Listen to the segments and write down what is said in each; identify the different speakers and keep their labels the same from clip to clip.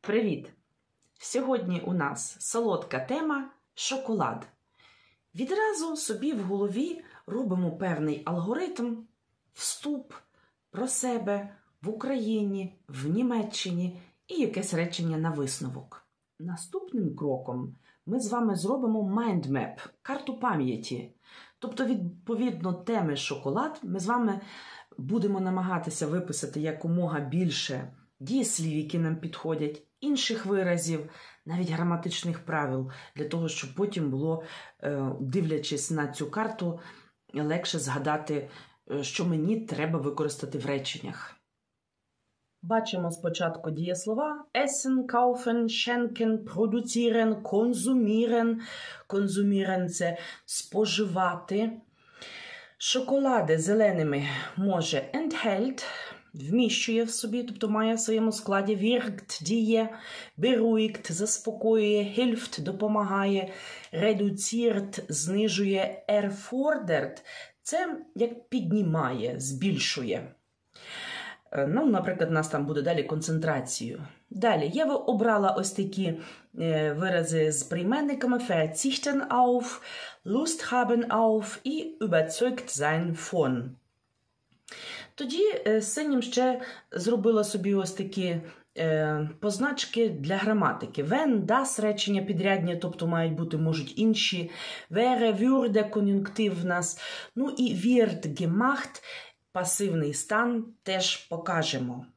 Speaker 1: Привіт! Сьогодні у нас солодка тема – шоколад. Відразу собі в голові робимо певний алгоритм, вступ про себе в Україні, в Німеччині і якесь речення на висновок. Наступним кроком ми з вами зробимо майндмеп – карту пам'яті. Тобто, відповідно теми шоколад, ми з вами будемо намагатися виписати якомога більше дієслів, які нам підходять, інших виразів, навіть граматичних правил, для того, щоб потім було, дивлячись на цю карту, легше згадати, що мені треба використати в реченнях. Бачимо спочатку дієслова essen, kaufen, schenken, produzieren, konsumieren. Konsumieren – це споживати. Шоколади зеленими може enthält, вміщує в собі, тобто має в своєму складі, wirkt, діє, beruhigt, заспокоює, hilft, допомагає, reduziert, знижує, erfordert, це як піднімає, збільшує. Ну, наприклад, у нас там буде далі концентрацію. Далі, я обрала ось такі вирази з прийменниками verzichten auf, Lust haben auf і überzeugt sein von. Тоді синім ще зробила собі ось такі позначки для граматики. Wenn, das речення підрядні, тобто можуть інші. Wäre, würde, кон'юнктив в нас. Ну і wird, gemacht, пасивний стан теж покажемо.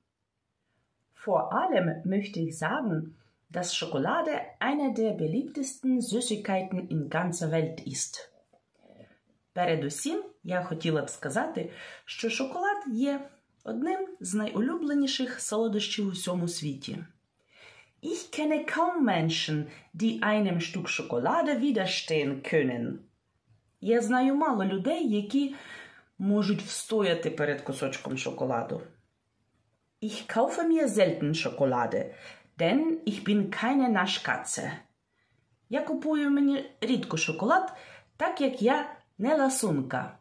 Speaker 1: Vor allem möchte ich sagen, dass Schokolade eine der beliebtesten Süßigkeiten in ganzer Welt ist. Передусім, я хотіла б сказати, що шоколад є одним з найулюбленіших солодощів у всьому світі. Ich kenne kaum Menschen, die einem Stück Schokolade widerstehen können. Я знаю мало людей, які можуть встояти перед кусочком шоколаду. Ich kaufe mir selten Schokolade, denn ich bin keine Naschkatze. Я купую мені рідко шоколад, так як я не ласунка.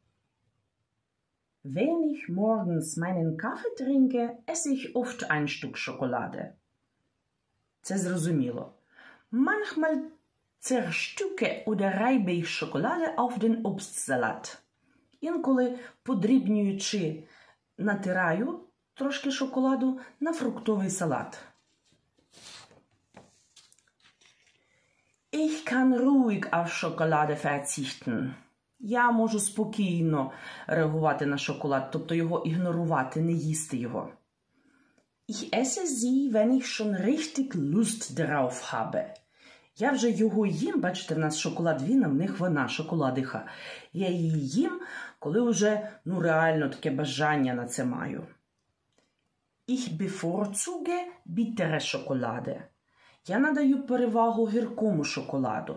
Speaker 1: Wenn ich morgens meinen Kaffee trinke, esse ich oft ein Stück Schokolade. Це зрозуміло. Manchmal zerstücke oder reibe ich Schokolade auf den Obstsalat. Інколи, подрібнюючи, натираю трошки шоколаду на фруктовий салат. Ich kann ruhig auf Schokolade verzichten. Я можу спокійно реагувати на шоколад, тобто його ігнорувати, не їсти його. Ich esse sie, wenn ich schon richtig Lust drauf habe. Я вже його їм, бачите, в нас шоколад він, а в них вона, шоколадиха. Я її їм, коли вже, реально таке бажання на це маю. Ich bevorzuge bittere Schokolade. Я надаю перевагу гіркому шоколаду.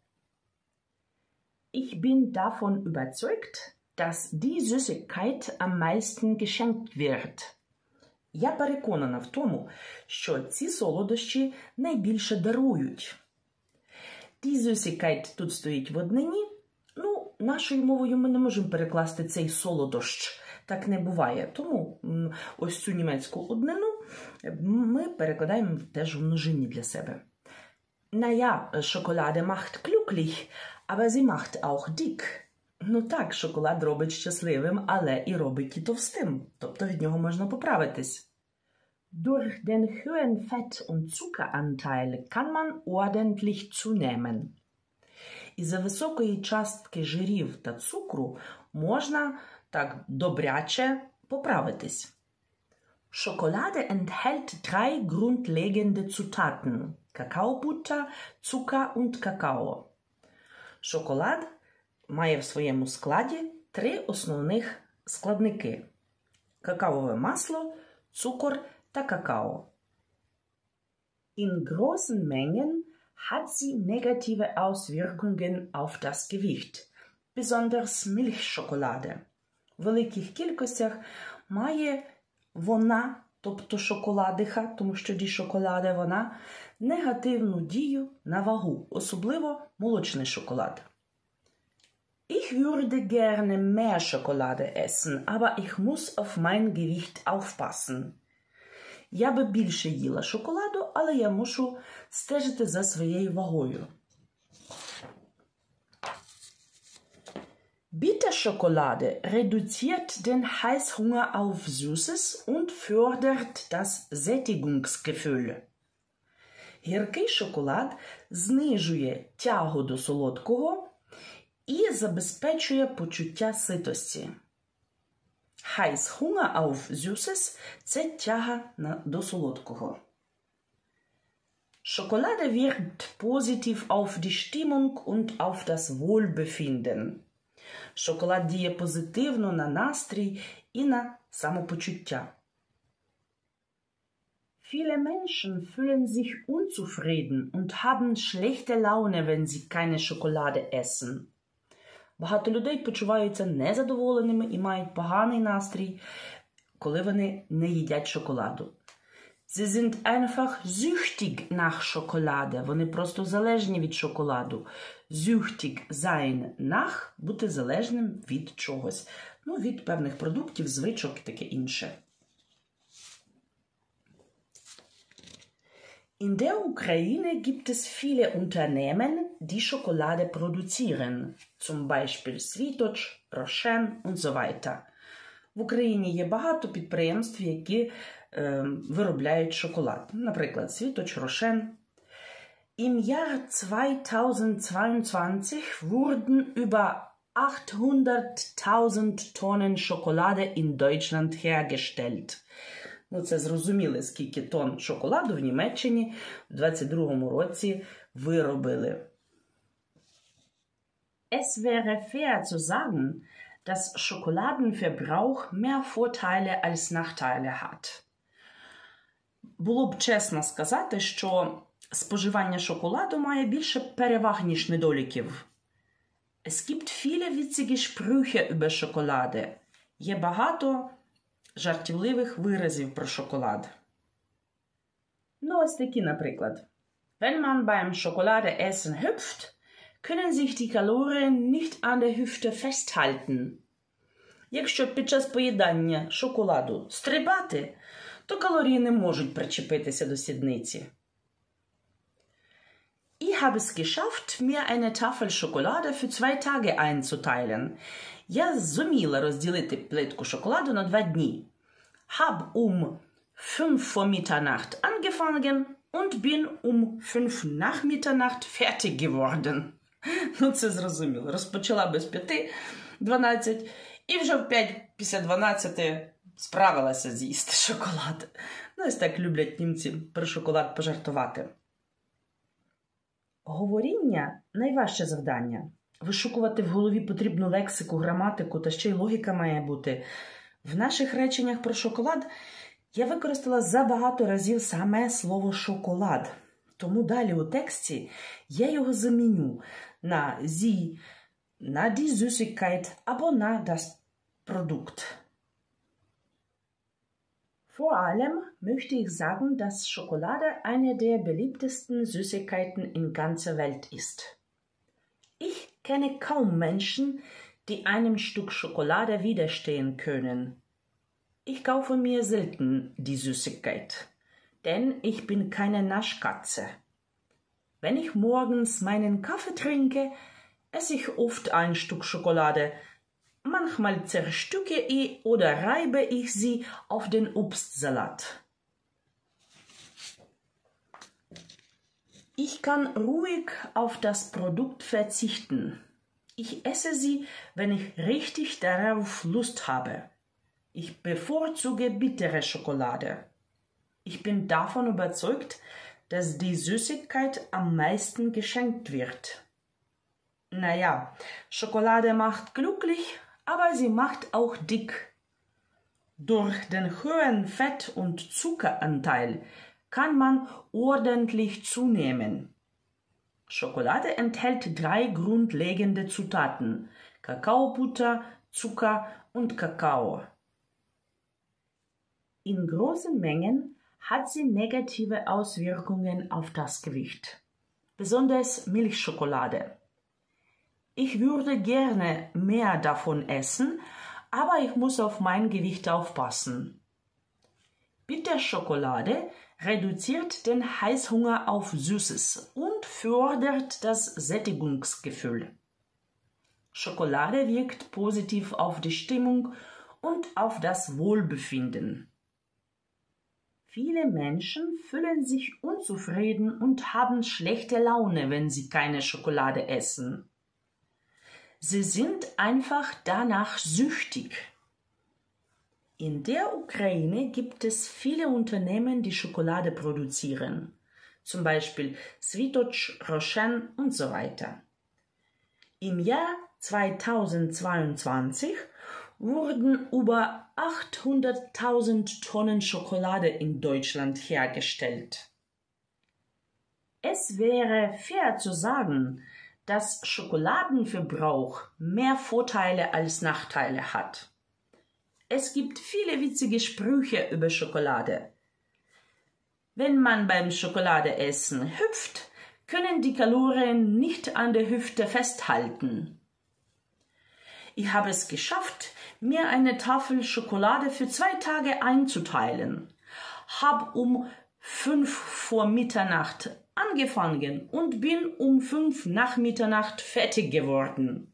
Speaker 1: Ich bin davon überzeugt, dass die Süßigkeit am meisten geschenkt wird. Я переконана в тому, що ці солодощі найбільше дарують. Die Süßigkeit тут стоїть в однині. Нашою мовою ми не можемо перекласти цей солодощ. Так не буває. Тому ось цю німецьку однину ми перекладаємо теж в множині для себе. Naja, Schokolade macht glücklich, aber sie macht auch dick. Так, шоколад робить щасливим, але і робить і товстим. Тобто від нього можна поправитись. Durch den hohen Fett- und Zuckeranteil kann man ordentlich zunehmen. Із-за високої частки жирів та цукру можна так добряче поправитись. Schokolade enthält 3 grundlegende Zutaten: Kakaobutter, Zucker und Kakao. Шоколад має в своєму складі 3 основних складники: какаове масло, цукор та какао. In großen Mengen hat sie negative Auswirkungen auf das Gewicht, besonders Milchschokolade. В великих кількостях має вона, тобто шоколадиха, тому що ді шоколаде вона, негативну дію на вагу, особливо молочний шоколад. Ich würde gerne mehr Schokolade essen, aber ich muss auf mein Gewicht aufpassen. Я би більше їла шоколаду, але я мушу стежити за своєю вагою. Bitterschokolade reduziert den Heißhunger auf Süßes und fördert das Sättigungsgefühl. Гіркий шоколад знижує тягу до солодкого і забезпечує почуття ситості. Heißhunger auf Süßes – це тяга до солодкого. Schokolade wirkt positiv auf die Stimmung und auf das Wohlbefinden. Шоколад діє позитивно на настрій і на самопочуття. Viele Menschen fühlen sich unzufrieden und haben schlechte Laune, wenn sie keine Schokolade essen. Багато людей почуваються незадоволеними і мають поганий настрій, коли вони не їдять шоколаду. Sie sind einfach süchtig nach Schokolade. Вони просто залежні від шоколаду. Süchtig sein nach – бути залежним від чогось. Ну, від певних продуктів, звичок і таке інше. In der Ukraine gibt es viele Unternehmen, die Schokolade produzieren. Zum Beispiel Svitoch, Рошен und so weiter. В Україні є багато підприємств, які виробляють шоколад. Наприклад, Svitoch, Рошен. Im Jahr 2022 wurden über 800.000 Tonnen Schokolade in Deutschland hergestellt. Ну, це зрозуміли, скільки тонн шоколаду в Німеччині в 2022 році виробили. Es wäre fair zu sagen, dass Schokoladenverbrauch mehr Vorteile als Nachteile hat. Було б чесно сказати, що споживання шоколаду має більше переваг, ніж недоліків. Es gibt viele witzige Sprüche über Schokolade. Є багато жартівливих виразів про шоколад. Ну, ось такі, наприклад. Wenn man beim Schokoladeessen hüpft, können sich die Kalorien nicht an der Hüfte festhalten. Якщо під час поїдання шоколаду стрибати, то калорії не можуть причепитися до сідниці. Ich habe es geschafft, mir eine Tafel Schokolade für 2 Tage einzuteilen. Я зуміла розділити плитку шоколаду на 2 дні. Hab 5 vor Mitternacht angefangen und bin 5 nach Mitternacht fertig geworden. Ну, це зрозуміло. Розпочала без 5:12 і вже в 5 після 12 справилася з'їсти шоколад. Ну, ось так люблять німці про шоколад пожартувати. Говоріння – найважче завдання. Вишукувати в голові потрібну лексику, граматику, та ще й логіка має бути. В наших реченнях про шоколад я використала забагато разів саме слово «шоколад». Тому далі у тексті я його заміню на «sie», на «die Süßigkeit» або на «das Produkt». Vor allem möchte ich sagen, dass Schokolade eine der beliebtesten Süßigkeiten in ganzer Welt ist. Ich kenne kaum Menschen, die einem Stück Schokolade widerstehen können. Ich kaufe mir selten die Süßigkeit, denn ich bin keine Naschkatze. Wenn ich morgens meinen Kaffee trinke, esse ich oft ein Stück Schokolade. Manchmal zerstücke ich oder reibe ich sie auf den Obstsalat. Ich kann ruhig auf das Produkt verzichten. Ich esse sie, wenn ich richtig darauf Lust habe. Ich bevorzuge bittere Schokolade. Ich bin davon überzeugt, dass die Süßigkeit am meisten geschenkt wird. Naja, Schokolade macht glücklich, aber sie macht auch dick. Durch den hohen Fett- und Zuckeranteil kann man ordentlich zunehmen. Schokolade enthält 3 grundlegende Zutaten: Kakaobutter, Zucker und Kakao. In großen Mengen hat sie negative Auswirkungen auf das Gewicht, besonders Milchschokolade. Ich würde gerne mehr davon essen, aber ich muss auf mein Gewicht aufpassen. Bitterschokolade reduziert den Heißhunger auf Süßes und fördert das Sättigungsgefühl. Schokolade wirkt positiv auf die Stimmung und auf das Wohlbefinden. Viele Menschen fühlen sich unzufrieden und haben schlechte Laune, wenn sie keine Schokolade essen. Sie sind einfach danach süchtig. In der Ukraine gibt es viele Unternehmen, die Schokolade produzieren, zum Beispiel Svitoch, Rochen und so weiter. Im Jahr 2022 wurden über 800.000 Tonnen Schokolade in Deutschland hergestellt. Es wäre fair zu sagen, dass Schokoladenverbrauch mehr Vorteile als Nachteile hat. Es gibt viele witzige Sprüche über Schokolade. Wenn man beim Schokoladeessen hüpft, können die Kalorien nicht an der Hüfte festhalten. Ich habe es geschafft, mir eine Tafel Schokolade für 2 Tage einzuteilen. Hab um 5 vor Mitternacht angefangen und bin um 5 nach Mitternacht fertig geworden.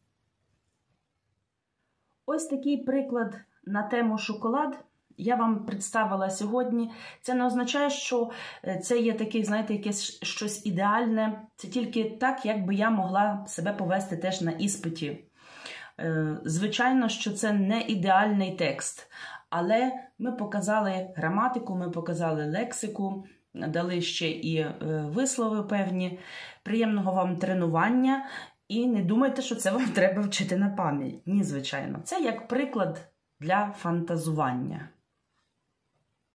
Speaker 1: Ось такий приклад на тему шоколад я вам представила сьогодні. Це не означає, що це є таке, знаєте, якесь щось ідеальне. Це тільки так, як би я могла себе повести теж на іспиті. Звичайно, що це не ідеальний текст, але ми показали граматику, ми показали лексику, дали ще і вислови певні. Приємного вам тренування і не думайте, що це вам треба вчити на пам'ять. Ні, звичайно. Це як приклад для фантазування.